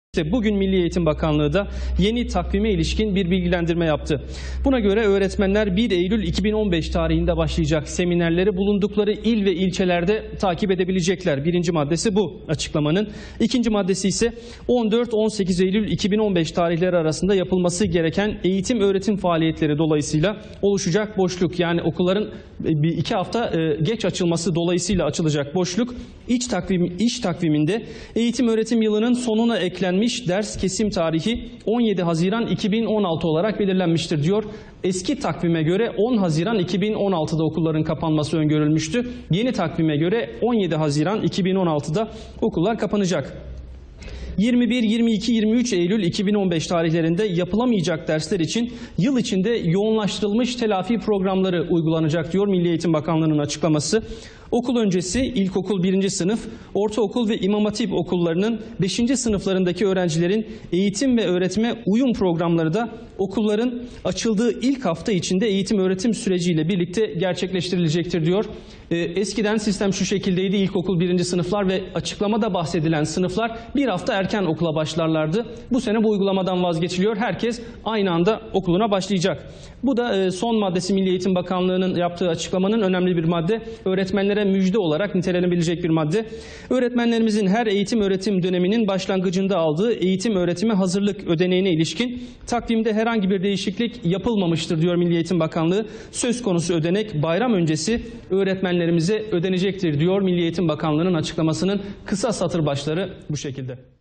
Bugün Milli Eğitim Bakanlığı da yeni takvime ilişkin bir bilgilendirme yaptı. Buna göre öğretmenler 1 Eylül 2015 tarihinde başlayacak seminerleri bulundukları il ve ilçelerde takip edebilecekler. Birinci maddesi bu açıklamanın. İkinci maddesi ise 14-18 Eylül 2015 tarihleri arasında yapılması gereken eğitim öğretim faaliyetleri dolayısıyla oluşacak boşluk. Yani okulların bir iki hafta geç açılması dolayısıyla açılacak boşluk iş takviminde eğitim öğretim yılının sonuna eklenmiş ders kesim tarihi 17 Haziran 2016 olarak belirlenmiştir diyor. Eski takvime göre 10 Haziran 2016'da okulların kapanması öngörülmüştü. Yeni takvime göre 17 Haziran 2016'da okullar kapanacak. 21, 22, 23 Eylül 2015 tarihlerinde yapılamayacak dersler için yıl içinde yoğunlaştırılmış telafi programları uygulanacak diyor Milli Eğitim Bakanlığı'nın açıklaması. Okul öncesi ilkokul 1. sınıf, ortaokul ve İmam Hatip okullarının 5. sınıflarındaki öğrencilerin eğitim ve öğretime uyum programları da okulların açıldığı ilk hafta içinde eğitim öğretim süreciyle birlikte gerçekleştirilecektir diyor. Eskiden sistem şu şekildeydi: ilkokul 1. sınıflar ve açıklamada bahsedilen sınıflar bir hafta erken okula başlarlardı. Bu sene bu uygulamadan vazgeçiliyor. Herkes aynı anda okuluna başlayacak. Bu da son maddesi Milli Eğitim Bakanlığı'nın yaptığı açıklamanın önemli bir madde. Öğretmenlere müjde olarak nitelenebilecek bir madde. Öğretmenlerimizin her eğitim öğretim döneminin başlangıcında aldığı eğitim öğretime hazırlık ödeneğine ilişkin takvimde herhangi bir değişiklik yapılmamıştır diyor Milli Eğitim Bakanlığı. Söz konusu ödenek bayram öncesi öğretmenlerimize ödenecektir diyor Milli Eğitim Bakanlığı'nın açıklamasının kısa satır başları bu şekilde.